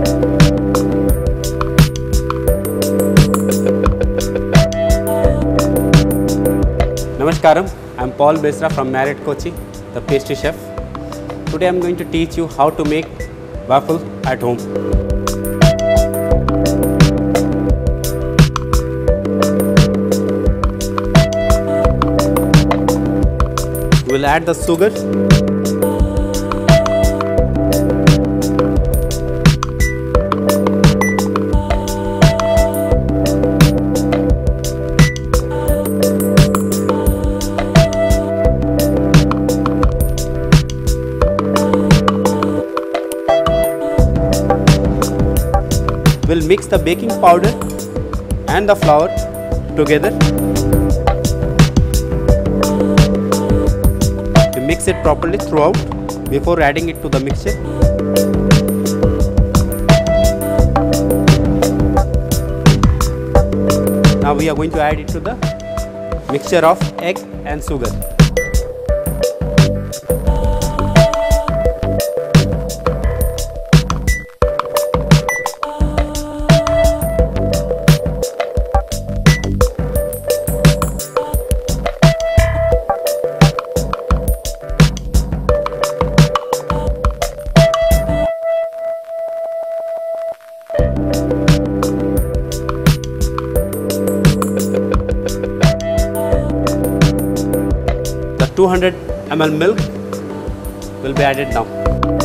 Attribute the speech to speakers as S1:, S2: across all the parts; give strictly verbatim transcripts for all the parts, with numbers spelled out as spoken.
S1: Namaskaram, I am Paul Besra from Marriott Kochi, the pastry chef. Today I am going to teach you how to make waffle at home. We will add the sugar. We'll mix the baking powder and the flour together. We mix it properly throughout before adding it to the mixture. Now we are going to add it to the mixture of egg and sugar. two hundred milliliters milk will be added now.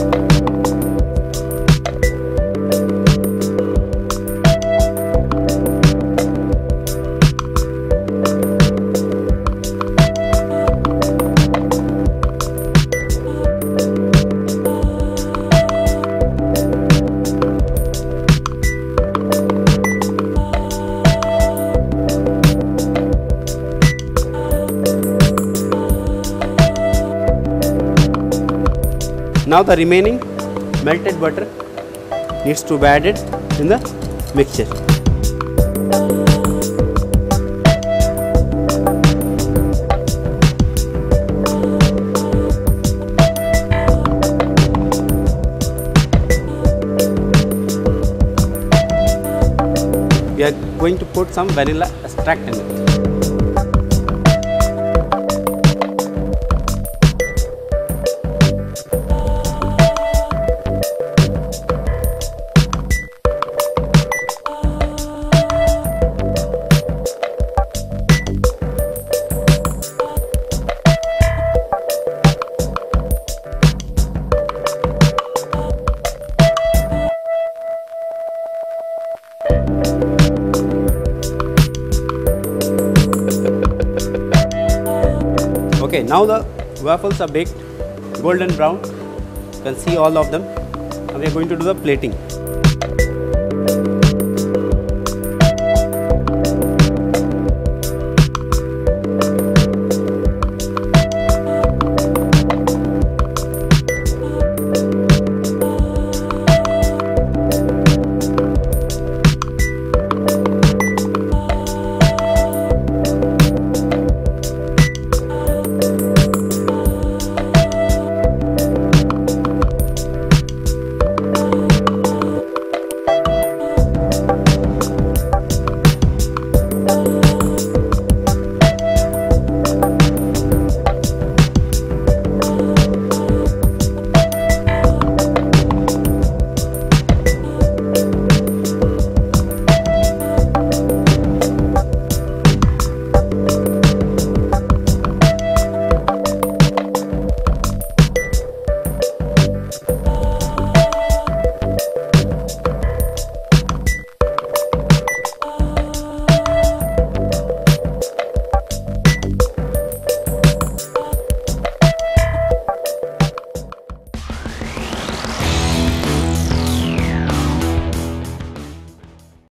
S1: Now the remaining melted butter needs to be added in the mixture. We are going to put some vanilla extract in it. Okay, now the waffles are baked golden brown. You can see all of them. Now we are going to do the plating.